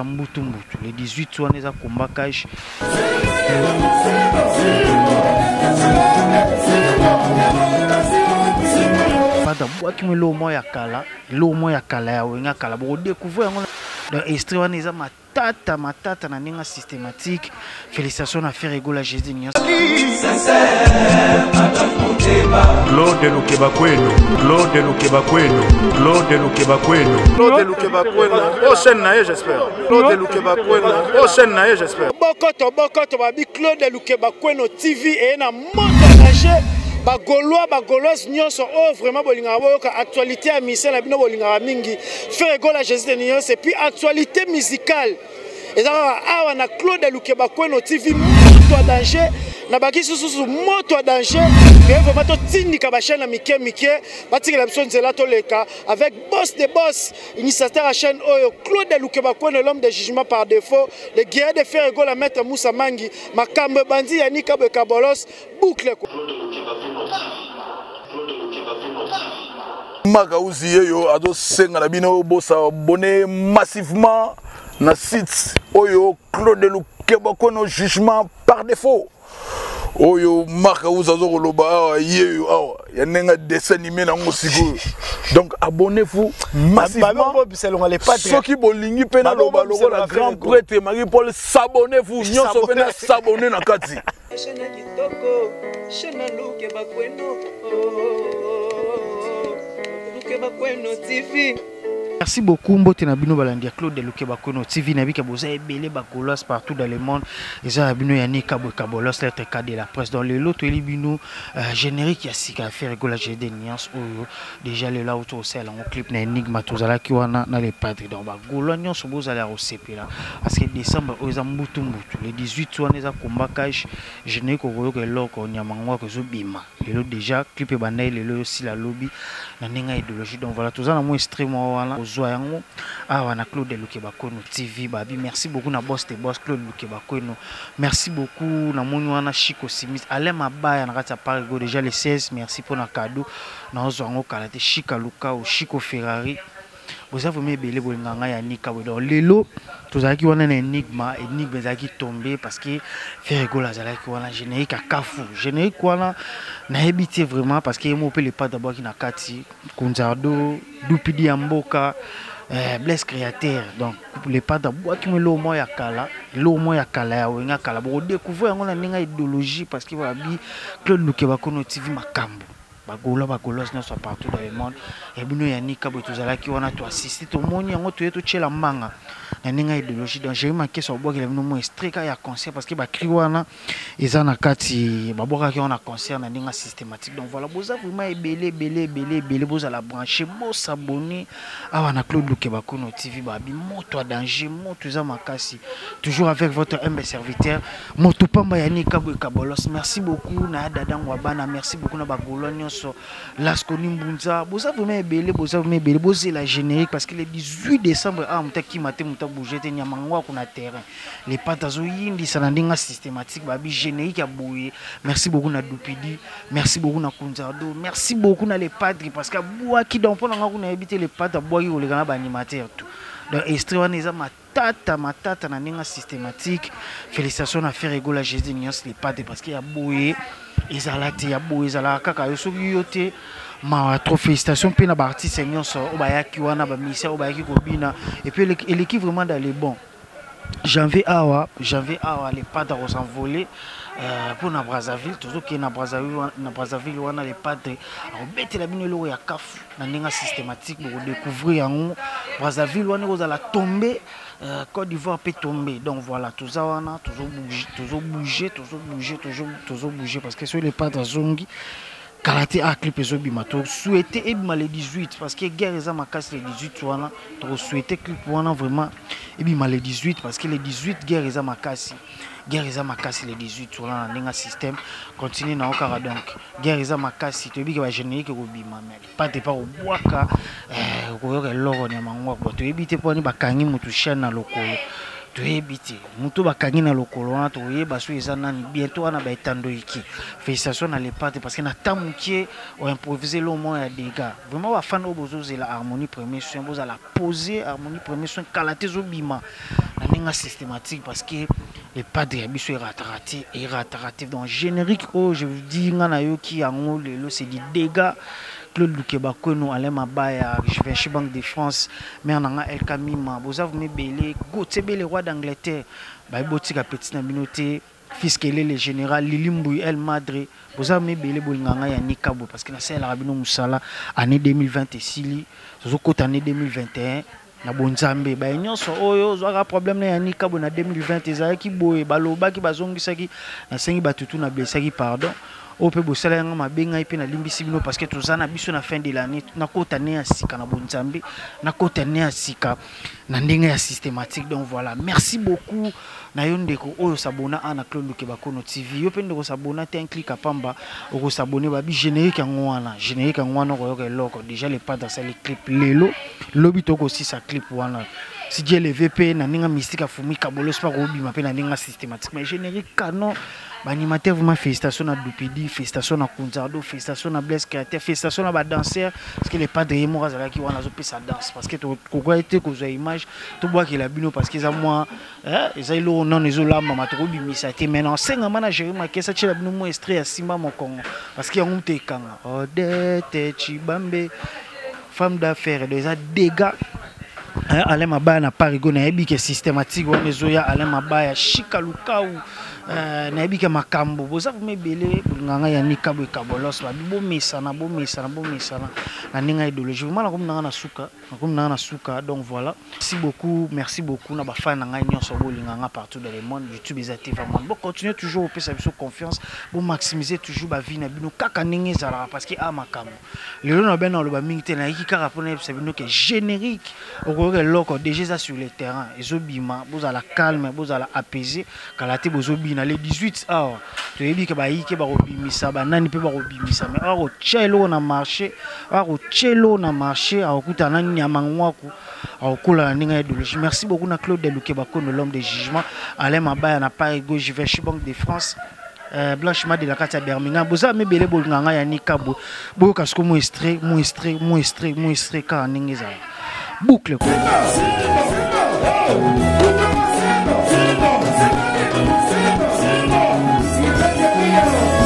mbutu mbutu le 18 wana eza combat cash pada bwaki mo lo mo ya kala ya wenga kala bo découvrir yango donc extrait wana eza matata na ninga systématique. Félicitations à faire rigoler Jésus Nias. Claude Lukebakweno, Claude Lukebakweno, Claude Lukebakweno, Claude Lukebakweno. Prochaine naie j'espère. Claude Lukebakweno. Prochaine naie j'espère. Bokoto babi Claude Lukebakweno TV et na monde danger. Bagoloise nyonso oh vraiment bolinga boyoka actualité à mission na bino bolinga mingi faire rigoler Jésus Nias et puis actualité musicale. Et ça awa na Claude Lukebakweno TV moto danger na baki susu moto danger et vraiment to tindika ba chaîne mike batiki la biso nzela to leka avec boss de boss initiateur à chaîne oyo Claude Lukebakweno l'homme de jugement par défaut le guerrier de faire rigoler maître Moussa Mangi makambe bandi yani kabeka bolos boucle Magauzi yo ado senga na bino bosa abonné massivement na site oyo Claude Lukebakweno jugement par défaut oyo Magauzi azo koloba yeyo awa ya nenga dessin animé na ngosiko donc abonnez-vous massivement ceux qui bolingi pena loba logo la grand prêtre Marie-Paul s'abonnez-vous nyonso pena s'abonner na kati Lukebakweno TV. Merci beaucoup mbote na bino balandia Claude Lukebakweno TV na bika boza ebele bakolos partout dans le monde eza bino yani kabolos lettre K de la presse dans le lot eli bino générique ya sika faire rigoler Jésus Nias oyo déjà le là autour celle en clip na Enigma tozala ki wana na les padres dans bagolo nyonso bozala osepela parce que décembre oza mbutu le 18 wana eza combat cash générique oyo ke loko nyamangwa ko zo bima le déjà clip banai le aussi la lobby na ninga idéologie donc voilà tozala mo extrême wana Zoyango, na Claude Lukebakweno TV, babi. Merci beaucoup na boss de boss Claude Lukebakweno. Merci beaucoup na Mouniwana Chico Simis. Allez ma baie en rata parigo déjà les 16. Merci pour na cadeau. Na Zoyango Kalate Chica Luka ou Chico Ferrari. Vous avez mis belé bolinganga ya nika dans lelo. Tous qui wana na enigma zaki tombé parce que fait rigoler zaki wana générique à Kafu. Générique wana na habité vraiment parce que mo pe le pas d'abord qui na kati Kunzardo Dupidi Amboka Bless créateur donc les pas d'abord qui me lo mo ya kala ya wenga kala bo découvrir ngona ninga idéologie parce que voilà bi Claude Lukebakweno TV makambo bagolos ne soit partout dans le monde et bino yanika bo tozala ki wana to assister to moni yango to yeto chela manga na ninga idéologie donc j'ai marqué sur bois que bino mo extrait ka ya concert parce que ba kri wana eza na kati ba boka ki wana concert na ninga systématique donc voilà boza vraiment ebele boza la brancher bo s'abonner awa na Claude Lukebakweno TV babi moto danger moto eza makasi toujours avec votre humble serviteur moto pamba yanika bo kabolos merci beaucoup na dadango bana merci beaucoup na bagolo so Lasconi Mbunza, vous avez bosé la générique parce que le 18 décembre, qui m'a bougé, il y a un terrain. Les patazo yindi, ça n'a pas systématique, babi générique à bouiller. Merci beaucoup na Dupidi, merci beaucoup na Kunzardo, merci beaucoup na les padres parce que bois qui dans pendant qu'on a habité les pattes à bois qui ont les gars animateurs tout. Donc extrait on est matata na ninga systématique. Félicitations à faire rigoler Jésus Nias les padres parce qu'il y a bouillé. Ezalati ya bo ezala kaka yosoki yote ma trop félicitations pe na ba artiste nyonso obayaki wana ba misia obayaki kobina et puis l'équipe vraiment dans les bons janvier awa les padres s'envoler pour na Brazzaville toujours qui na Brazzaville wana les padres obete la bino lo ya kafu na ninga systématique pour découvrir en Brazzaville wana ozala tomber Côte d'Ivoire peut tomber donc voilà tout ça on a toujours bouger parce que sur les pas de zongi karaté à clip et bimato souhaiter et le 18 parce que guerre est ma casse le 18 wana to souhaiter clip wana vraiment et le 18 parce que le 18 guerre est ma casse le 18 wana ninga système continue na okara donc guerre est ma casse to bi que ba générique ko bima mais pas de pas au boaka ko yo logo ni mangwa to ebite poni bakangi mutu chaîne na lokolo toyebite mutu bakangi na lokolo wana toyeba so eza nani bientôt wana baetando iki félicitations na lepate parce que na temps mukie o improviser le moins ya dégâts vraiment ba fan obozo la harmonie premier soin boza la poser harmonie premier soin kalate zo bima na ninga systématique parce que les padres biso raté dans générique oh je vous dis ngana yo ki yango lelo c'est du dégâts Claude Lukebakweno Alain Mabaya Givenchy Banque de France mais nanga El Kamima bozav me belé Gotebe le roi d'Angleterre ba botika petit na binoté Fiskele le général Lilimbu El Madre bozav me belé bolinganga ya Nikabo parce que na c'est la rabino musala année 2020 et sili zokota année 2021 na bonzambe ba nyonso oyo zwa problème na ya Nikabo na 2020 ezaki boye balobaki bazongisaki na sengi batutu na blessaki pardon au peu bossala yanga mabenga ipe na limbisi bino parce que tozana biso na fin de l'année na kota ne ya sika na bonzambe na kota ne ya sika na ndenge ya systématique donc voilà merci beaucoup na yo ndeko oyo sabona ana Claude Lukebakweno TV yo pe ndeko sabona te un clic apamba oko s'abonner ba bi générique ngwana ko eloko déjà les pas dans les clips lelo lobi toko aussi sa clip wana si Dieu le VP na ninga mystique afumi kabolo pas robi ma pe na ninga systématique mais générique canon animateur vraiment félicitations à Dupidi, félicitations à Kunzardo, félicitations à Blaise Créateur, félicitations à danseurs parce que les padres Morazala qui ont sa danse parce que tu as été que image tu vois qu'il a bino parce qu'ils ont moi ils ont non ils ont là maman trop bimisa te maintenant 5 ans na gérer ma caisse tu la bino moi extrait à Simba mon Congo parce qu'il y a un tekanga Odette Chibambe femme d'affaires déjà dégâts Alain Mabaya na parigo na ebi ke systématique on ezoya Alain Mabaya Chikaluka ou na ebi ke makambo boza me belé nganga ya Nikabo Kabolos ba bo mesana na ninga idéologie vraiment na suka donc voilà merci beaucoup na ba fan nga nyonso bolinganga partout dans le monde YouTube ezati vraiment bon continuer toujours au pesa biso confiance bon maximiser toujours ba vie na bino kaka ninga zala parce que a makambo lelo na ben na lo ba mingite na iki kaka pona pesa bino ke générique loko déjà sur le terrain ezobima boza la calme boza la apaisé kalate bozobina les 18 heures to yebi ke ba yike ba robimisa ba nani pe ba robimisa mais aro chelo na marché akuta nani nyama ngwaku akola ninga idéologie merci beaucoup na Claude Lukebakweno l'homme de jugement Alain Mabaya na Paris Gauche Givenchy Banque de France Blanchiment de la carte à Birmingham boza me belé bolinganga ya Nikabo bo kasko mo extrait ka ningeza boucle quoi. C'est bon.